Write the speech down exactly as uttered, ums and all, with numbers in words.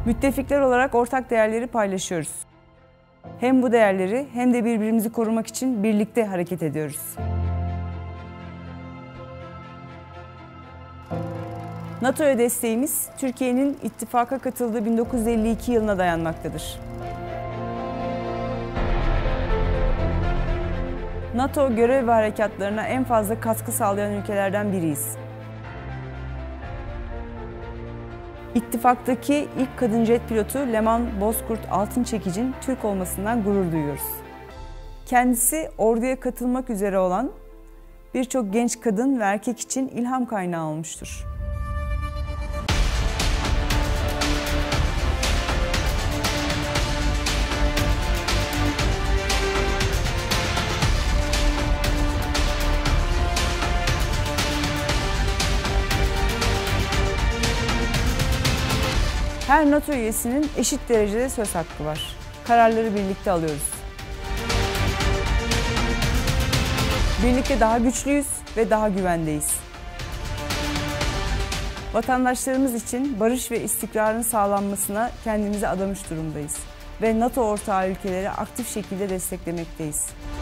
Müttefikler olarak ortak değerleri paylaşıyoruz. Hem bu değerleri hem de birbirimizi korumak için birlikte hareket ediyoruz. NATO'ya desteğimiz, Türkiye'nin ittifaka katıldığı bin dokuz yüz elli iki yılına dayanmaktadır. NATO görev ve harekatlarına en fazla katkı sağlayan ülkelerden biriyiz. İttifaktaki ilk kadın jet pilotu Leman Bozkurt Altınçekic'in Türk olmasından gurur duyuyoruz. Kendisi orduya katılmak üzere olan birçok genç kadın ve erkek için ilham kaynağı olmuştur. Her NATO üyesinin eşit derecede söz hakkı var. Kararları birlikte alıyoruz. Birlikte daha güçlüyüz ve daha güvendeyiz. Vatandaşlarımız için barış ve istikrarın sağlanmasına kendimizi adamış durumdayız ve NATO ortağı ülkeleri aktif şekilde desteklemekteyiz.